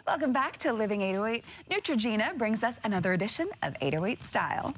Welcome back to Living 808. Neutrogena brings us another edition of 808 Style.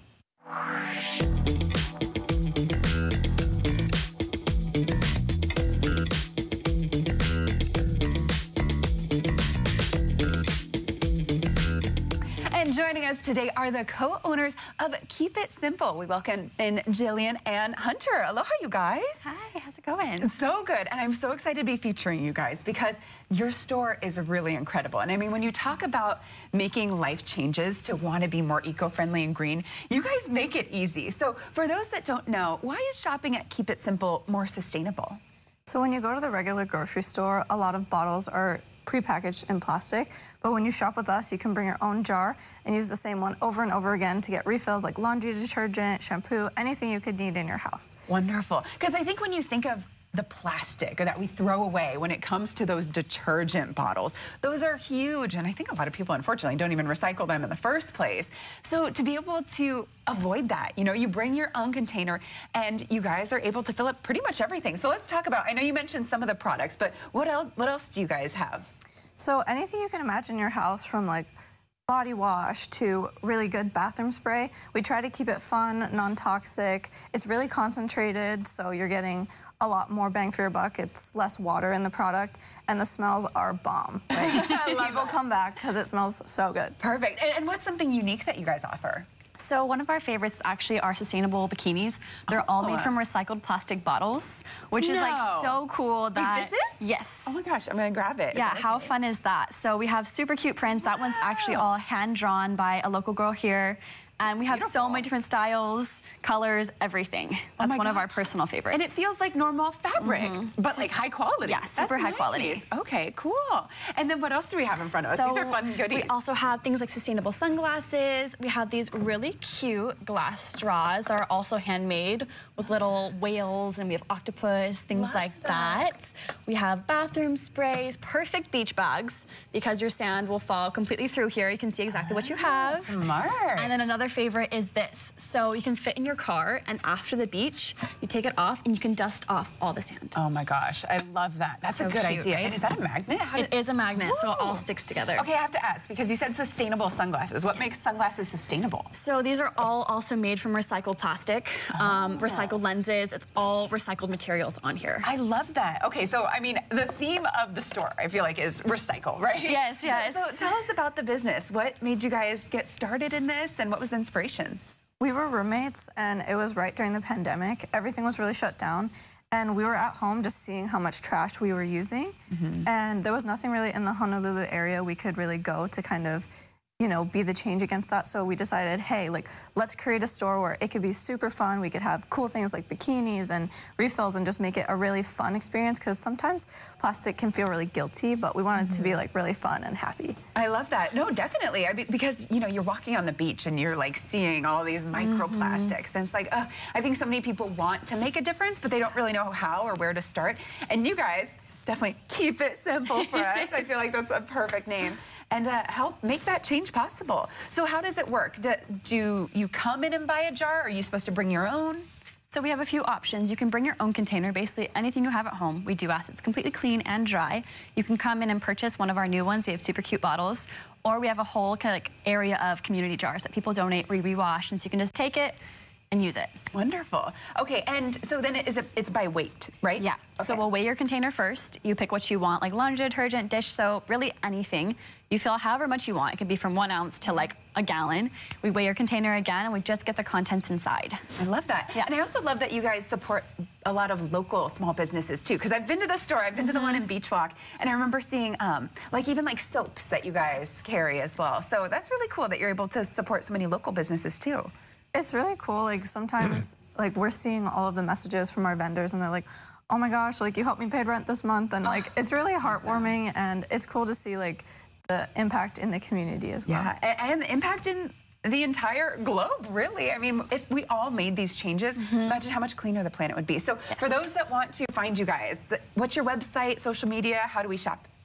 And joining us today are the co-owners of Keep It Simple. We welcome in Jillian and Hunter. Aloha, you guys. Hi, how's it going? It's so good, and I'm so excited to be featuring you guys because your store is really incredible. And I mean, when you talk about making life changes to want to be more eco-friendly and green, you guys make it easy. So for those that don't know, why is shopping at Keep It Simple more sustainable? So when you go to the regular grocery store, a lot of bottles are prepackaged in plastic, but when you shop with us, you can bring your own jar and use the same one over and over again to get refills like laundry detergent, shampoo, anything you could need in your house. Wonderful. Because I think when you think of the plastic that we throw away when it comes to those detergent bottles, those are huge, and I think a lot of people unfortunately don't even recycle them in the first place. So to be able to avoid that, you know, you bring your own container and you guys are able to fill up pretty much everything. So let's talk about, I know you mentioned some of the products, but what else do you guys have? So anything you can imagine in your house, from like body wash to really good bathroom spray. We try to keep it fun, non-toxic. It's really concentrated, so you're getting a lot more bang for your buck. It's less water in the product, and the smells are bomb. Like, people come back because it smells so good. Perfect. And what's something unique that you guys offer? So one of our favorites actually are sustainable bikinis. They're all made from recycled plastic bottles, which is like so cool. That Wait, this is? Yes. Oh my gosh, I'm gonna grab it. Yeah, how fun is that? So we have super cute prints. That one's actually all hand drawn by a local girl here. And we have so many different styles, colors, everything. That's one of our personal favorites. And it feels like normal fabric, but like high quality. Yeah, super high quality. Okay, cool. And then what else do we have in front of us? These are fun goodies. We also have things like sustainable sunglasses. We have these really cute glass straws that are also handmade with little whales, and we have octopus, things like that. We have bathroom sprays, perfect beach bags, because your sand will fall completely through here. You can see exactly what you have. Smart. And then another favorite is this. So you can fit in your car, and after the beach, you take it off and you can dust off all the sand. Oh my gosh, I love that. That's so a good idea. Right? And is that a magnet? It is a magnet, so it all sticks together. Okay, I have to ask, because you said sustainable sunglasses. What makes sunglasses sustainable? So these are all also made from recycled plastic, recycled lenses. It's all recycled materials on here. I love that. Okay, so I mean, the theme of the store, I feel like, is recycle, right? Yes, yes. So tell us about the business. What made you guys get started in this, and what was the inspiration? We were roommates, and it was right during the pandemic. Everything was really shut down, and we were at home just seeing how much trash we were using. And there was nothing really in the Honolulu area we could really go to kind of, you know, be the change against that. So we decided, hey, like, let's create a store where it could be super fun. We could have cool things like bikinis and refills and just make it a really fun experience, because sometimes plastic can feel really guilty, but we wanted to be like really fun and happy. I love that. No, definitely. I mean, because, you know, you're walking on the beach and you're like seeing all these microplastics, and it's like, I think so many people want to make a difference, but they don't really know how or where to start. And you guys definitely keep it simple for us. I feel like that's a perfect name. And help make that change possible. So how does it work? Do you come in and buy a jar? Or are you supposed to bring your own? So we have a few options. You can bring your own container, basically anything you have at home. We do ask it's completely clean and dry. You can come in and purchase one of our new ones. We have super cute bottles. Or we have a whole kind of like area of community jars that people donate, rewash, and so you can just take it and use it. Wonderful. Okay, and so then it's by weight, right? Yeah. Okay. So we'll weigh your container first. You pick what you want, like laundry detergent, dish soap, really anything. You fill however much you want. It could be from 1 ounce to like a gallon. We weigh your container again, and we just get the contents inside. I love that. Yeah. And I also love that you guys support a lot of local small businesses too, because I've been to the store, I've been to the one in Beach Walk, and I remember seeing like even like soaps that you guys carry as well. So that's really cool that you're able to support so many local businesses too. It's really cool. Like, sometimes like we're seeing all of the messages from our vendors, and they're like, oh my gosh, like, you helped me pay rent this month, and like it's really heartwarming, and it's cool to see like the impact in the community as well. Yeah, and the impact in the entire globe, really. I mean, if we all made these changes, imagine how much cleaner the planet would be. So for those that want to find you guys, what's your website, social media, how do we shop?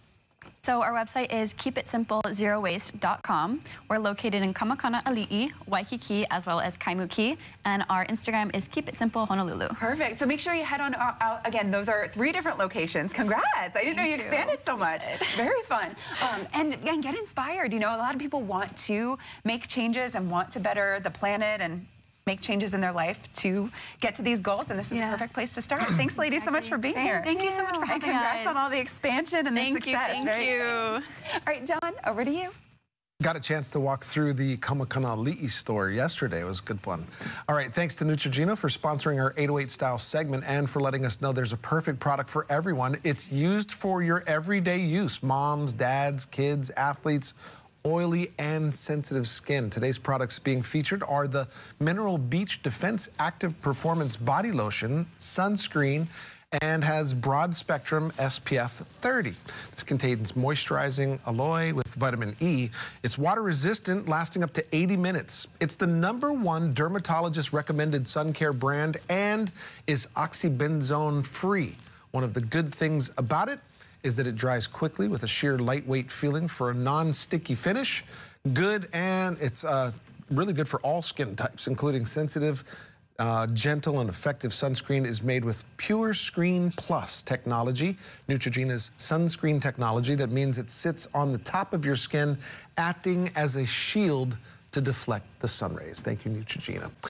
So our website is keepitsimple0waste.com. We're located in Kamakana, Ali'i, Waikiki, as well as Kaimuki. And our Instagram is Keep It Simple Honolulu. Perfect. So make sure you head on out. Again, those are 3 different locations. Congrats. I didn't know you expanded so much. Very fun. And again, get inspired. You know, a lot of people want to make changes and want to better the planet and make changes in their life to get to these goals, and this is a perfect place to start. Thanks, ladies, so much for being here. Thank you so much for having us. And congrats on all the expansion and the success. Thank you. All right, John, over to you. Got a chance to walk through the Kamakana Ali'i store yesterday. It was good fun. All right, thanks to Neutrogena for sponsoring our 808 Style segment and for letting us know there's a perfect product for everyone. It's used for your everyday use. Moms, dads, kids, athletes, oily and sensitive skin. Today's products being featured are the Mineral Beach Defense Active Performance Body Lotion, sunscreen, and has broad spectrum SPF 30. This contains moisturizing aloe with vitamin E. It's water resistant, lasting up to 80 minutes. It's the #1 dermatologist recommended sun care brand and is oxybenzone free. One of the good things about it is that it dries quickly with a sheer lightweight feeling for a non-sticky finish. Good, and it's really good for all skin types, including sensitive, gentle, and effective sunscreen is made with Pure Screen Plus technology, Neutrogena's sunscreen technology. That means it sits on the top of your skin, acting as a shield to deflect the sun rays. Thank you, Neutrogena.